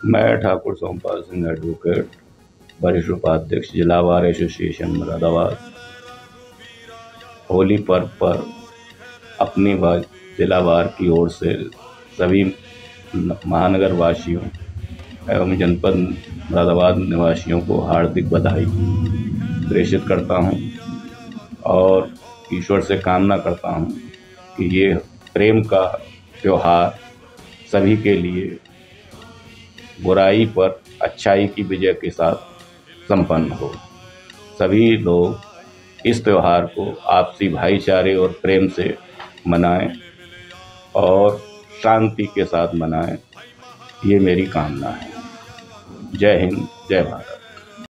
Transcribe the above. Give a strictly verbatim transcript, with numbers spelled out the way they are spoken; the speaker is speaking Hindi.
मैं ठाकुर सोमपाल सिंह एडवोकेट, वरिष्ठ उपाध्यक्ष जिला बार एसोसिएशन मुरादाबाद, होली पर्व पर अपनी व जिला बार की ओर से सभी महानगर वासियों एवं जनपद मुरादाबाद निवासियों को हार्दिक बधाई प्रेषित करता हूं और ईश्वर से कामना करता हूं कि ये प्रेम का त्योहार सभी के लिए बुराई पर अच्छाई की विजय के साथ संपन्न हो। सभी लोग इस त्योहार को आपसी भाईचारे और प्रेम से मनाएं और शांति के साथ मनाएं, ये मेरी कामना है। जय हिंद, जय भारत।